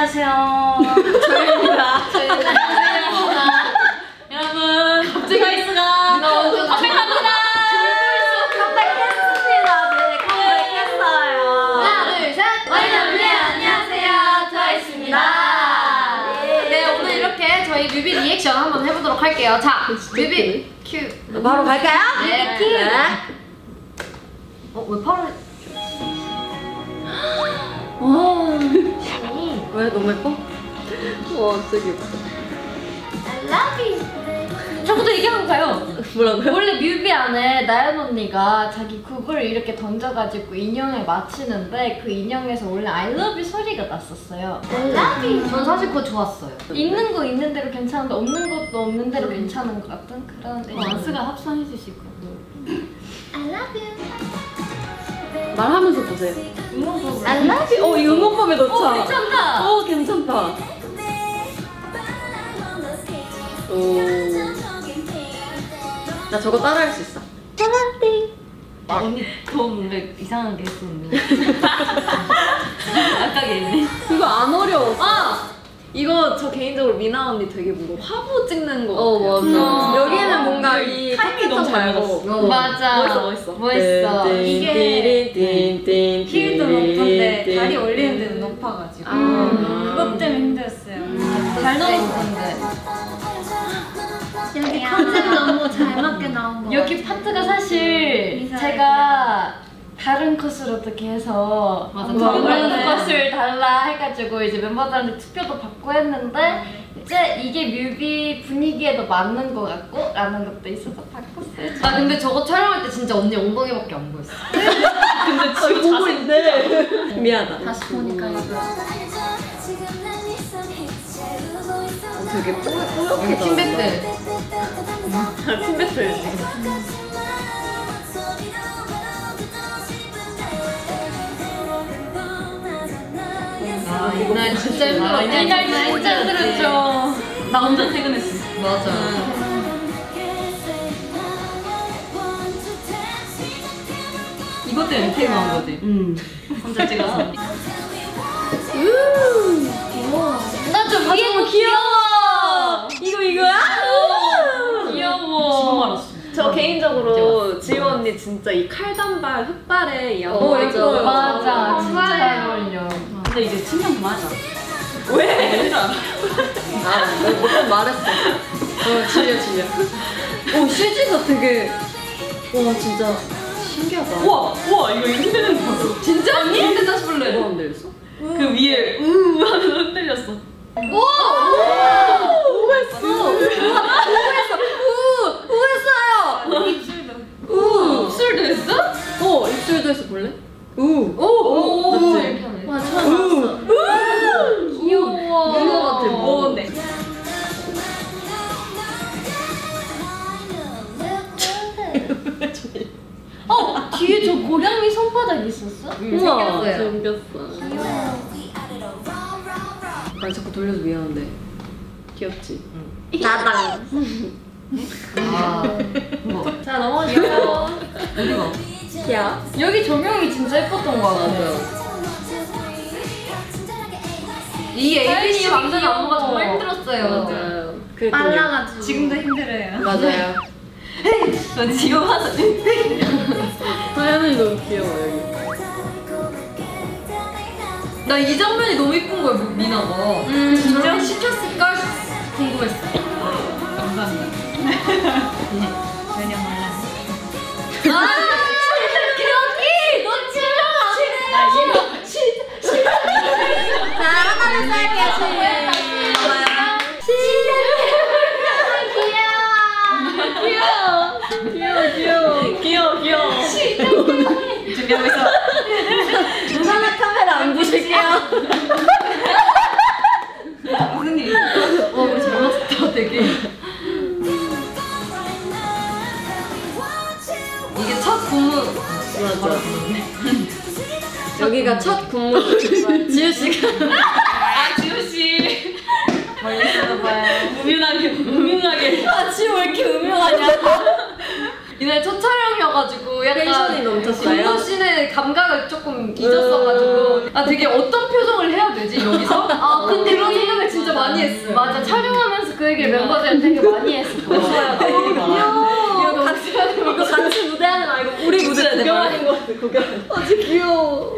안녕하세요. 저희입니다. 여러분, 갑자기 가이스가 컴백합니다. 컴백했습니다. 네, 컴백했어요. 하나, 둘, 셋. 와이너블리 안녕하세요. 트와이스입니다. 네, 오늘 이렇게 저희 뮤비 리액션 한번 해보도록 할게요. 자, 뮤비 큐. 바로 갈까요? 네, 큐. 왜 바로? 와. 왜 너무 예뻐? 와, 진짜 예뻐. I love you. 저부터 얘기하고 가요. 뭐라고요? 원래 뮤비 안에 나연 언니가 자기 구글을 이렇게 던져가지고 인형에 맞히는데 그 인형에서 원래 I love you 소리가 났었어요. I love you. 전 사실 그거 좋았어요. 있는 거 있는 대로 괜찮은데 없는 것도 없는 대로 괜찮은 것 같은 그런. 완스가 합성해 주시고. I love you. 말하면서 보세요. 응원법. I love you. 이 응원법에 넣자. 괜찮다. 괜찮다. 오. 나 저거 따라할 수 있어. 언니 돈 왜 이상하게 했었는데. 아까게 있네. 그거 안 어려웠어. 이거 저 개인적으로 미나 언니 되게 뭔가 화보 찍는 거 맞아. 여기는 뭔가 이 타이밍이 너무 잘 말고. 맞아. 멋있어. 멋있어. 이게 힐도 높은데 다리 올리는 데는 높아가지고 그것 때문에 힘들었어요. 잘 넣었는데. 여기 컨셉 너무 잘 맞게 나온 거. 여기 파트가 사실 제가 다른 컷을 어떻게 해서 맞아, 원하는 컷을 달라 해가지고 이제 멤버들한테 투표도 받고 했는데 이제 이게 뮤비 분위기에도 맞는 것 같고 라는 것도 있어서 바꿨어요. 나 근데 저거 촬영할 때 진짜 언니 엉덩이밖에 안 보였어. 근데 지금 보고 있는데. 미안하다. 다시 보니까 이거 되게 뿌옇게 팀배트. 팀배트. 이날 진짜 힘들었어. 이날 진짜 힘들었죠. 나 혼자 퇴근했어. 맞아. 이것 때문에 퇴근한 거지. 혼자 찍어서. 나 좀 위에 귀여워. 이거야? 귀여워. 지금 알았어. 저 개인적으로 지우 언니 진짜 이 칼단발 흑발에 이 안무 예뻐요. 맞아. 진짜 잘 어울려. 근데 이제 칭찬 그만하자. 왜? 너 못한 말했어. 질려. 오, CG가 되게. 와, 진짜 신기하다. 우와 이거 흔드는 거. 진짜? 언니? 근데 다시 볼래. 뭐안 들렸어? 그 위에 하면서 흔들렸어. 우했어요. 입술도 했어? 입술도 해서 볼래? 오. 맞지? 와 처음 봤어. 귀여워. 이거 같아. 네. 뒤에 저 고양이 손바닥 있었어? 우와, 생겼어요. 생겼어. 아니, 자꾸 돌려서 미안한데. 귀엽지? 나당. 자 넘어가요. 어디가? 귀여워. 여기 조명이 진짜 예뻤던 것 같아요. 이 ABC 만드는 귀여워. 안무가 정말 힘들었어요. 맞아요. 빨라가지고 지금도 힘들어요. 맞아요. 넌 지금 와서 하연이 너무 귀여워, 여기. 나 이 장면이 너무 이쁜 거야, 미나가. 진짜 시켰을까 궁금했어. 감사합니다. 전혀 몰랐어. 여기 너 자, 하나를 쌀게. 귀여워. 준비하고 있어. 하나 카메라 안 보실게요. 무슨 일? 우리 잘 맞았다, 되게. 이게 첫 군무. 맞아. 여기가 첫 군무. 지우씨가. 지우씨. 멀리 들어봐요. 음흉하게. 지우 왜 이렇게 음흉하냐? 이날 첫 촬영이어가지고 약간 텐션이 넘쳤어요? 군무 씬의 감각을 조금 잊었어가지고 아 되게 어떤 표정을 해야 되지 여기서? 아 근데 그런 생각을 진짜 많이 했어요. 맞아, 촬영하면서 그 얘기를 멤버들한테 되게 많이 했어. 이거 같이 무대하는 거 아니고 우리 무대 구경하는 거 같아. 구경. 아 진짜 귀여워.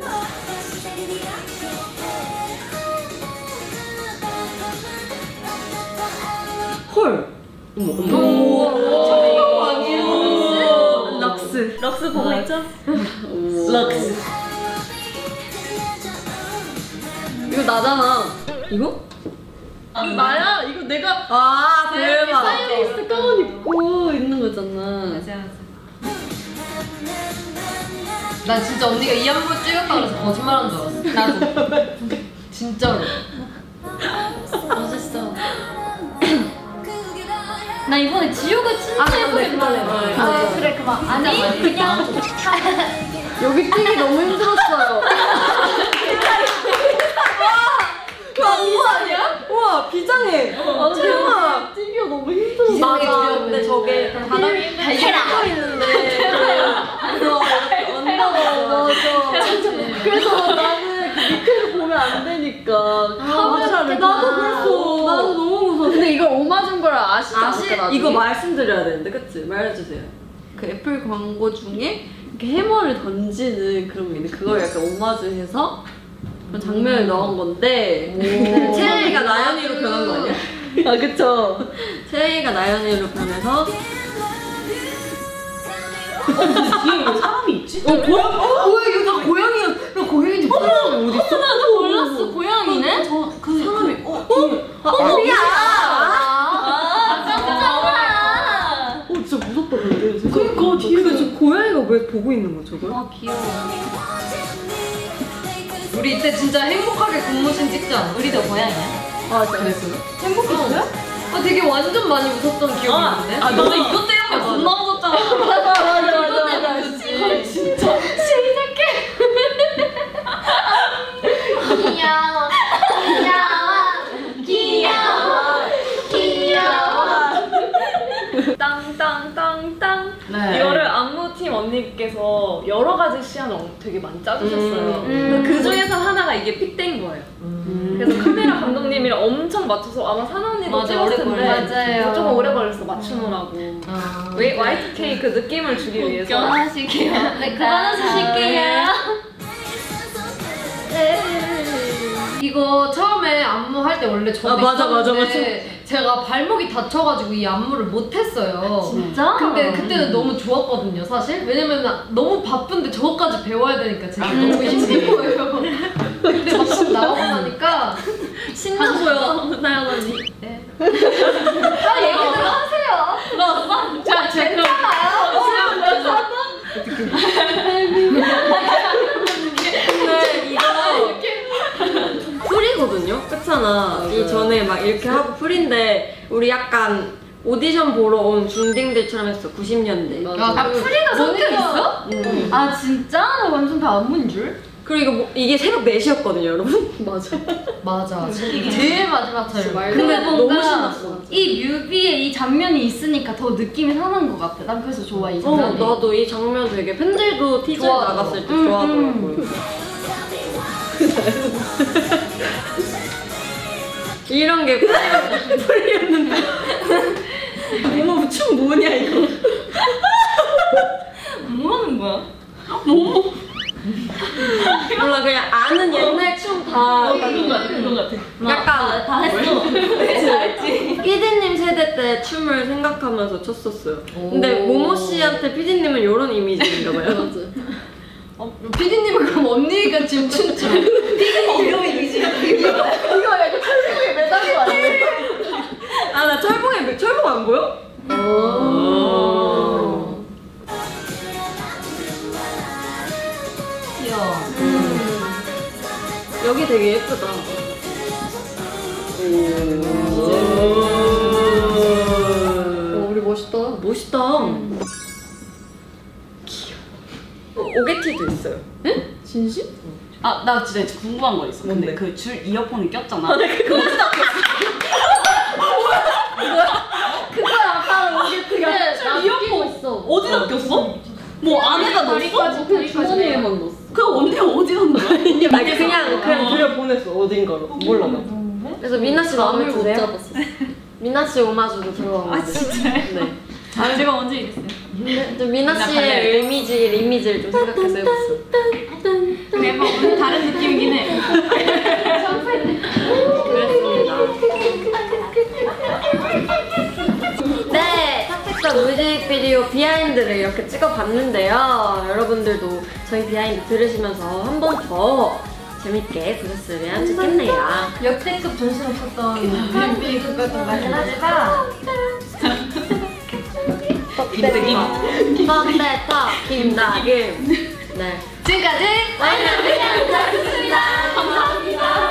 헐. 럭스 보고 있죠? 럭스. 이거 나잖아. 이거? 나야? 이거 내가 대박. 사이언스 가운 입고 있는 거잖아. 맞아. 난 진짜 언니가 이 안무 찍었다 그래서 거짓말한 줄 알았어. 나도. 진짜로. 멋있어. 나 이번에 지효가 진짜 예쁘게 아, 그래, 그만. 아니, 그냥. 여기 뛰기 너무 힘들었어요. 와, 우와 아니야? 우와, 비장해. 대박. 뛰기가 너무 힘들었어. 망이 두려워. 근데 저게 바닥에 달걀 있는데 언더가 맞아. 그래서 나는 그 밑에를 보면 안 되니까 카메라를 나도 그랬어. 나도 너무 무서워. 근데 이걸 오마준 걸 아시지 않을까? 이거 말씀드려야 되는데, 그치? 말해주세요. 그 애플 광고 중에 이렇게 해머를 던지는 그런 게 있는데 그걸 약간 오마주해서 그런 장면을 넣은 건데 채이가 나연이로 변한 거 아니야? 아 그쵸. 채이가 나연이로 변해서 뒤에 사람이 있지? 뭐야? 이거 다 고양이야. 나 고양이인지 몰랐어. 어디 있어? 나도 몰랐어. 고양이네? 그 사람이 뒤에 야! 깜짝이야. 진짜 무섭다 근데. 그러니까 뒤에 근데 저 고양이가 왜 보고 있는 거야 저걸? 아 귀여워. 우리 이때 진짜 행복하게 근무신 찍지 않아? 우리도 고양이야? 아 그랬어요? 행복했어요? 아, 되게 완전 많이 웃었던 기억이 있는데? 아 너는 이것 때문에 겁나 웃었잖아. 맞아. 진짜. 시작해. 귀여워. 땅땅땅땅. 네. 이거를 안무팀 언니께서 여러 가지 시안을 되게 많이 짜주셨어요. 그 중에서 하나가 이게 픽된 거예요. 그래서 카메라 감독님이랑 엄청 맞춰서 아마 사나 언니도 맞아, 찍었을 오래 텐데 맞아요. 조금 오래 걸렸어 맞추느라고. Y2K 그 느낌을 주기 위해서. 하실게요. 네, 그만하실게요. 이거 처음에 안무 할 때 원래 저도 맞아. 있었는데 제가 발목이 다쳐가지고 이 안무를 못했어요. 진짜? 근데 그때는 너무 좋았거든요, 사실. 왜냐면 너무 바쁜데 저거까지 배워야 되니까 제가 너무 힘든 거예요. 근데 막상 나오고 나니까 신나 보여 나연 언니. 네. 아, 얘기들 하세요. 들었어? 자, 근데 이거 풀이거든요? 그렇잖아. 이 전에 막 이렇게 하고 풀인데 우리 약간 오디션 보러 온 중딩들처럼 했어. 90년대. 아, 프리가 섞여 있어? 아, 진짜? 나 완전 다 안무인 줄? 그리고 이게 새벽 4시였거든요, 여러분. 맞아. 제일 마지막 촬영. 근데 너무 신났어. 이 뮤비에 이 장면이 있으니까 더 느낌이 사는 것 같아. 난 그래서 좋아, 이 장면이. 나도 이 장면 되게 팬들도 티저 좋아하더라고. 나갔을 때 좋아하더라고요. 이런 게 풀이었는데. 어머, 춤 뭐냐, 이거. 뭐 하는 거야? 몰라, 그냥 아는 옛날 춤 다. 그런 거 같아. 약간 다 했어. 알지? 피디님 세대 때 춤을 생각하면서 췄었어요. 근데 모모 씨한테 피디님은 이런 이미지인가 봐요. 피디님은 그럼 언니가 지금 춘추. 피디님 이런 이미지. 이거 약간 철봉에 매달린 거 아니야? 아, 나 철봉 안 보여? 귀여워. 여기 되게 예쁘다. 우리 멋있다. 멋있다. 귀여워. 오게티도 있어요. 응? 진심? 아, 나 진짜 궁금한 거 있어. 근데 그 줄 이어폰을 꼈잖아. 그거 약간 오게트가 줄 이어폰 있어. 어디다 꼈어? 뭐 안에다 넣었어? 주머니에만 넣었어. 그 언니 어디 간 거야? 아니 그냥 그려 보냈어 어딘가로 몰라 나. 그래서 민나 씨 마음에 드세요? 민나 씨 오마주도 들어간 거지. 진짜요? 네. 아, 제가 언제 이랬어요? 좀 민나 씨의 이미지를 좀 생각해서 해봤어. 근데 약간 오늘 다른 느낌이긴 해. 그랬습니다. 네, 탁택과 뮤직비디오 비하인드를 이렇게 찍어봤는데요. 여러분들도 저희 비하인드 들으시면서 한 번 더 재밌게 보셨으면 좋겠네요. 역대급 정신 없었던 뮤비 그것도 많긴 하지만 턱대턱 김다김. 네. 지금까지 와이너비였습니다. 감사합니다.